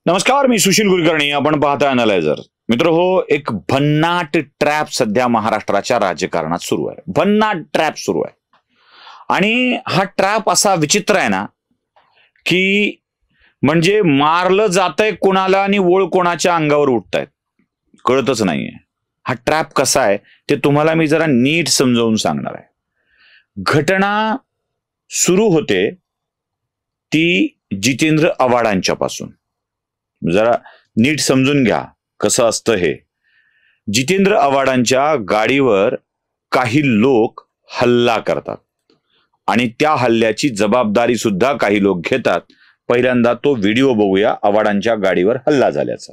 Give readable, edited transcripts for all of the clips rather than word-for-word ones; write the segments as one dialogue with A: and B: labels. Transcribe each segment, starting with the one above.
A: नमस्कार, मी सुशील कुलकर्णी. आपण पाहता अॅनालायझर. मित्र हो, एक भन्नाट ट्रॅप सध्या महाराष्ट्राच्या राजकारणात सुरू आहे. भन्नाट ट्रॅप सुरू आहे आणि हा ट्रॅप असा विचित्र आहे ना की म्हणजे मारलं जातंय कोणाला आणि ओळ कोणाच्या अंगावर उठतायत कळतच नाहीये. हा ट्रॅप कसा आहे ते तुम्हाला मी जरा नीट समजावून सांगणार आहे. घटना सुरू होते ती जितेंद्र आव्हाडांच्या पासून. जरा नीट समजून घ्या कसं असतं हे. जितेंद्र आव्हाडांच्या गाडीवर काही लोक हल्ला करतात आणि त्या हल्ल्याची जबाबदारी सुद्धा काही लोक घेतात. पहिल्यांदा तो व्हिडिओ बघूया आव्हाडांच्या गाडीवर हल्ला झाल्याचा.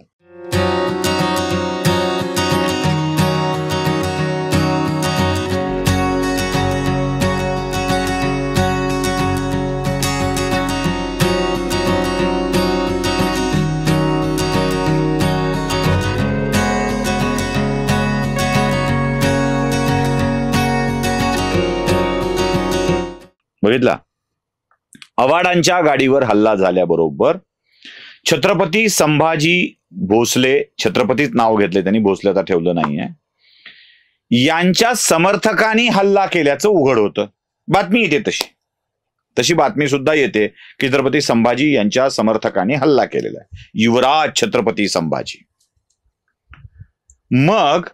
A: बघितला, आव्हाडांच्या गाडीवर हल्ला झाल्याबरोबर छत्रपती संभाजी भोसले, छत्रपतीच नाव घेतले त्यांनी, भोसले आता ठेवलं नाहीये, यांच्या समर्थकांनी हल्ला केल्याचं उघड होतं. बातमी येते तशी बातमी सुद्धा येते की छत्रपती संभाजी यांच्या समर्थकांनी हल्ला केलेला आहे, युवराज छत्रपती संभाजी. मग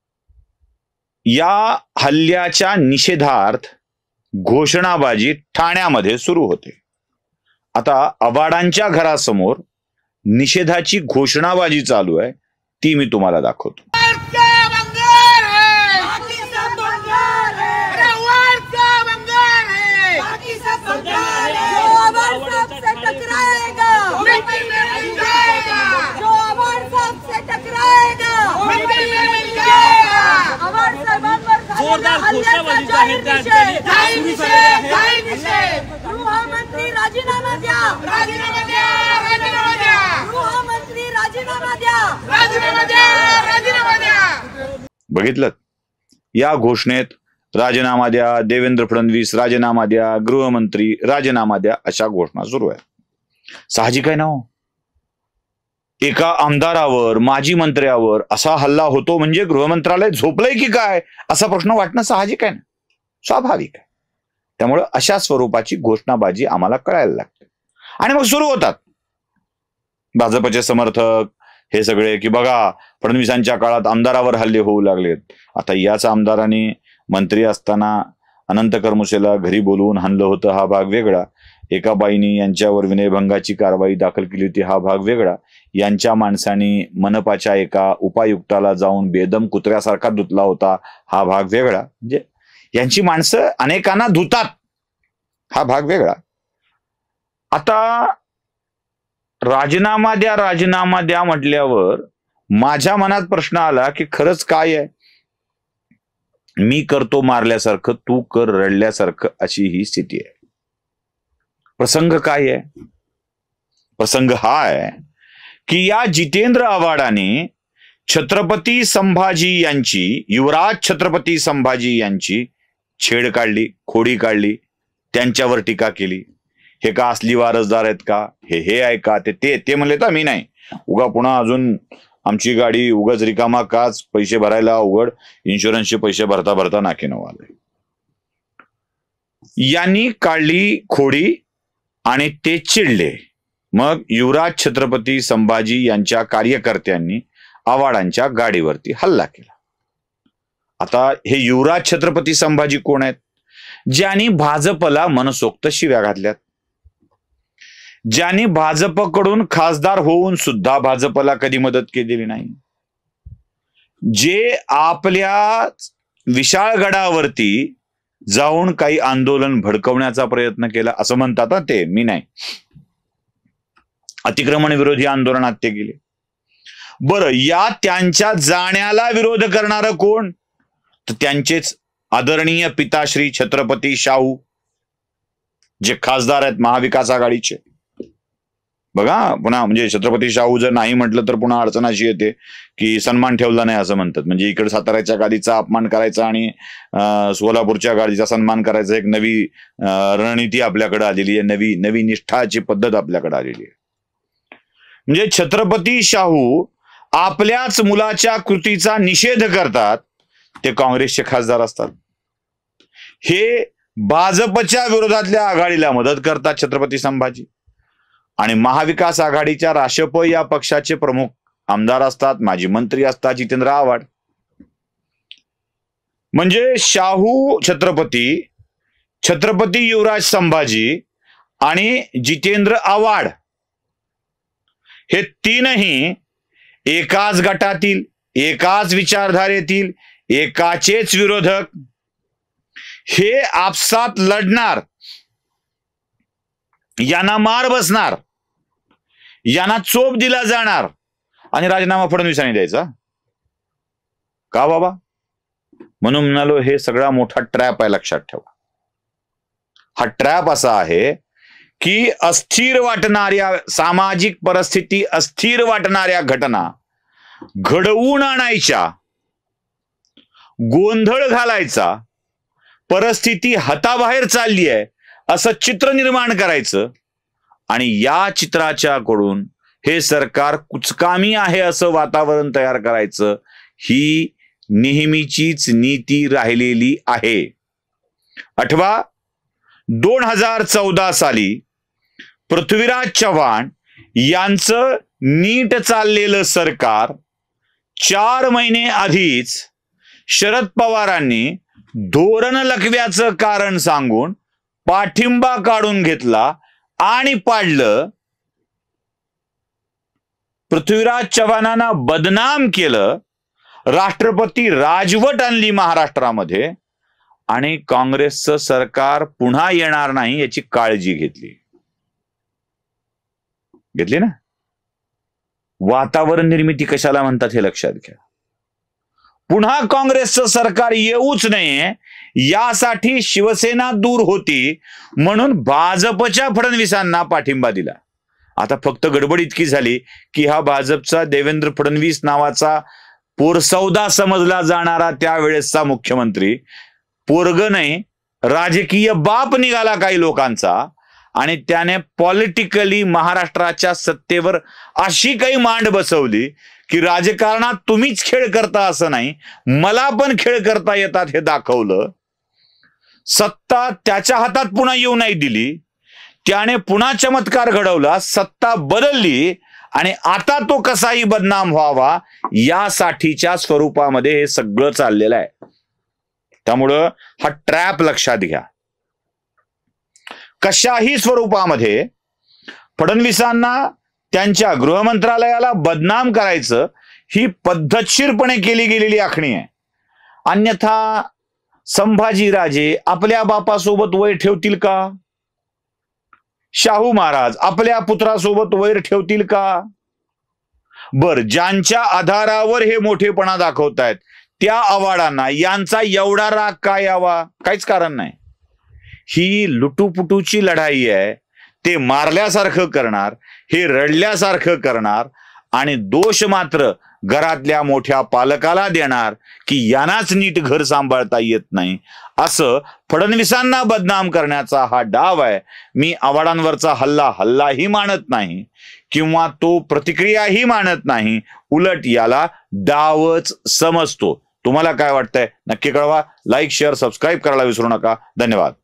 A: या हल्ल्याच्या निषेधार्थ घोषणाबाजी ठाण्यामध्ये सुरू होते. आता आव्हाडांच्या घरासमोर निषेधाची घोषणाबाजी चालू आहे, ती मी तुम्हाला दाखवतो.
B: गृहमंत्री राजीनामा द्या, राजीनामा द्या, राजीनामा द्या, गृहमंत्री राजीनामा द्या, राजीनामा द्या, राजीनामा द्या.
A: बघितलं, या घोषणेत राजीनामा द्या, देवेंद्र फडणवीस राजीनामा द्या, गृहमंत्री राजीनामा द्या, अशा घोषणा सुरू आहे. साहजिक आहे ना हो, एका आमदारावर, माजी मंत्र्यावर असा हल्ला होतो म्हणजे गृहमंत्रालय झोपलंय की काय असा प्रश्न वाटणं साहजिक आहे ना, स्वाभाविक आहे. त्यामुळे अशा स्वरूपाची घोषणाबाजी आम्हाला कळायला लागते. आणि मग सुरू होतात भाजपचे समर्थक हे सगळे की बघा फडणवीसांच्या काळात आमदारावर हल्ले होऊ लागलेत. आता याच आमदारांनी मंत्री असताना अनंत करमुसेला घरी बोलवून हाणलं होतं, हा भाग वेगळा. एका बाईनी यांच्यावर विनयभंगाची कारवाई दाखल केली होती, हा भाग वेगळा. यांच्या माणसांनी मनपाच्या एका उपायुक्ताला जाऊन बेदम कुत्र्यासारखा धुतला होता, हा भाग वेगळा. म्हणजे यांची माणसं अनेकांना धुतात, हा भाग वेगळा. आता राजीनामा द्या, राजीनामा द्या म्हटल्यावर माझ्या मनात प्रश्न आला की खरंच काय आहे, मी करतो मारल्यासारखं, तू कर रडल्यासारखं, अशी ही स्थिती आहे. प्रसंग काय आहे? प्रसंग हा आहे की या जितेंद्र आव्हाडाने छत्रपती संभाजी यांची, युवराज छत्रपती संभाजी यांची छेड काढली, खोडी काढली, त्यांच्यावर टीका केली. हे का असली वारसदार आहेत का, हे आहे का, ते म्हणले तर मी नाही, उगा पुन्हा अजून आमची गाडी उगाच रिकामा काच, पैसे भरायला अवघड, इन्शुरन्सचे पैसे भरता भरता नाकीनऊ आले. यांनी काढली खोडी आणि ते चिडले. मग युवराज छत्रपती संभाजी यांच्या कार्यकर्त्यांनी आव्हाडांच्या गाडीवरती हल्ला केला. आता हे युवराज छत्रपती संभाजी कोण आहेत? ज्यांनी भाजपला मनसोक्त शिव्या घातल्यात, ज्यांनी भाजपकडून खासदार होऊन सुद्धा भाजपला कधी मदत केलेली नाही, जे आपल्या विशाळगडावरती जाऊन काही आंदोलन भडकवण्याचा प्रयत्न केला असं म्हणतात ना ते, मी नाही. अतिक्रमण विरोधी आंदोलनात ते गेले. बरं, या त्यांच्या जाण्याला विरोध करणारं कोण? तर त्यांचेच आदरणीय पिताश्री छत्रपती शाहू, जे खासदार आहेत महाविकास आघाडीचे. बघा पुन्हा म्हणजे छत्रपती शाहू जर नाही म्हटलं तर पुन्हा अडचण अशी येते की सन्मान ठेवला नाही असं म्हणतात. म्हणजे इकडे साताऱ्याच्या गादीचा अपमान करायचा आणि सोलापूरच्या गादीचा सन्मान करायचा, एक नवी रणनीती आपल्याकडे आलेली आहे, नवी निष्ठाची पद्धत आपल्याकडे आलेली आहे. म्हणजे छत्रपती शाहू आपल्याच मुलाच्या कृतीचा निषेध करतात, ते काँग्रेसचे खासदार असतात. हे भाजपच्या विरोधातल्या आघाडीला मदत करतात छत्रपती संभाजी, आणि महाविकास आघाडीच्या राशप या पक्षाचे प्रमुख आमदार असतात, माजी मंत्री असतात जितेंद्र आव्हाड. म्हणजे शाहू छत्रपती, छत्रपती युवराज संभाजी आणि जितेंद्र आव्हाड हे तीनही एकाच गटातील, एकाच विचारधारेतील, एकाचेच विरोधक. हे आपसात लढणार, यांना मार बसणार, यांना चोप दिला जाणार आणि राजीनामा फडणवीसांनी द्यायचा का बाबा? म्हणून म्हणालो हे सगळा मोठा ट्रॅप आहे, लक्षात ठेवा. हा ट्रॅप असा आहे की अस्थिर वाटणाऱ्या सामाजिक परिस्थिती, अस्थिर वाटणाऱ्या घटना घडवून आणायच्या, गोंधळ घालायचा, परिस्थिती हाताबाहेर चालली आहे असं चित्र निर्माण करायचं, आणि या चित्राच्याकडून हे सरकार कुचकामी आहे असं वातावरण तयार करायचं. ही नेहमीचीच नीती राहिलेली आहे. आठवा, 2014 साली पृथ्वीराज चव्हाण यांचं नीट चाललेलं सरकार 4 महिने आधीच शरद पवारांनी धोरण लकव्याचं कारण सांगून पाठिंबा काढून घेतला आणि पाडलं. पृथ्वीराज चव्हाणांना बदनाम केलं, राष्ट्रपती राजवट आणली महाराष्ट्रामध्ये, आणि काँग्रेसचं सरकार पुन्हा येणार नाही याची काळजी घेतली ना. वातावरण निर्मिती कशाला म्हणतात हे लक्षात घ्या. पुन्हा काँग्रेसचं सरकार येऊच नये यासाठी शिवसेना दूर होती, म्हणून भाजपच्या फडणवीसांना पाठिंबा दिला. आता फक्त गडबड इतकी झाली की हा भाजपचा देवेंद्र फडणवीस नावाचा पोरसौदा समजला जाणारा त्यावेळेसचा मुख्यमंत्री पोरग नाही, राजकीय बाप निघाला काही लोकांचा, आणि त्याने पॉलिटिकली महाराष्ट्राच्या सत्तेवर अशी काही मांड बसवली की राजकारणात तुम्हीच खेळ करता असं नाही, मला पण खेळ करता येतात हे दाखवलं. सत्ता त्याच्या हातात पुन्हा येऊ नाही दिली, त्याने पुन्हा चमत्कार घडवला, सत्ता बदलली, आणि आता तो कसाही बदनाम व्हावा यासाठीच्या स्वरूपामध्ये हे सगळं चाललेलं आहे. त्यामुळं हा ट्रॅप लक्षात घ्या. कशाही स्वरूपामध्ये फडणवीसांना त्यांच्या गृहमंत्रालयाला बदनाम करायचं ही पद्धतशीरपणे केली गेलेली आखणी आहे. अन्यथा संभाजीराजे आपल्या बापासोबत वैर ठेवतील का? शाहू महाराज आपल्या पुत्रासोबत वैर ठेवतील का? बर, ज्यांच्या आधारावर हे मोठेपणा दाखवतायत त्या आव्हाडांना यांचा एवढा राग काय यावा? काहीच कारण नाही. ही लुटूपुटूची लढाई आहे. ते मारल्यासारखं करणार, हे रडल्यासारखं करणार, आणि दोष मात्र घरातल्या मोठ्या पालकाला देणार की यांनाच नीट घर सांभाळता येत नाही, असं फडणवीसांना बदनाम करण्याचा हा डाव आहे. मी आव्हाडांवरचा हल्लाही मानत नाही किंवा तो प्रतिक्रियाही मानत नाही, उलट याला डावच समजतो. तुम्हाला काय वाटतंय नक्की कळवा. लाईक, शेअर, सबस्क्राईब करायला विसरू नका. धन्यवाद.